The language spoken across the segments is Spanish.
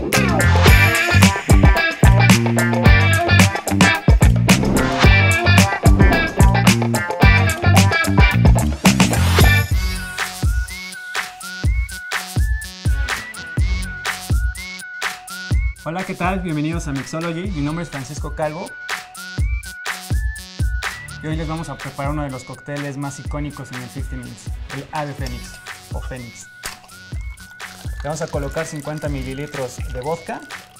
Hola, ¿qué tal? Bienvenidos a Mixology. Mi nombre es Francisco Calvo. Y hoy les vamos a preparar uno de los cócteles más icónicos en el 50 Minutes, el Ave Fénix o Fénix. Le vamos a colocar 50 mililitros de vodka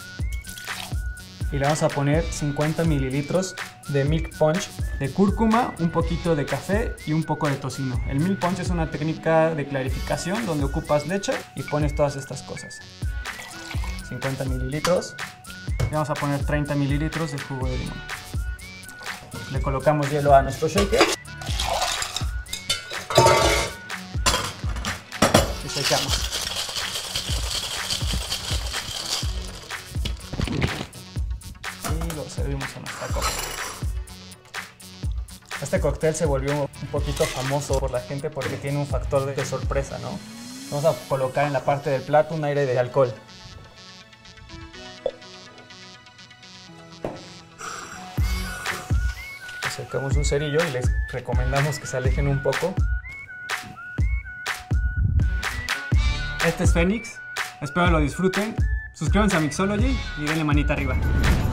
y le vamos a poner 50 mililitros de milk punch, de cúrcuma, un poquito de café y un poco de tocino. El milk punch es una técnica de clarificación donde ocupas leche y pones todas estas cosas. 50 mililitros y vamos a poner 30 mililitros de jugo de limón. Le colocamos hielo a nuestro shaker y secamos. Y lo servimos en nuestra copa. Este cóctel se volvió un poquito famoso por la gente porque tiene un factor de sorpresa, ¿no? Vamos a colocar en la parte del plato un aire de alcohol. Sacamos un cerillo y les recomendamos que se alejen un poco. Este es Fénix, espero lo disfruten. Suscríbanse a Mixology y denle manita arriba.